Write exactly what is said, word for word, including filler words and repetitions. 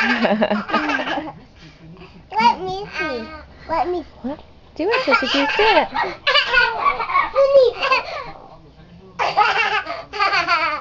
Let me see. Let me see. What? Do it, Jessica. You do it.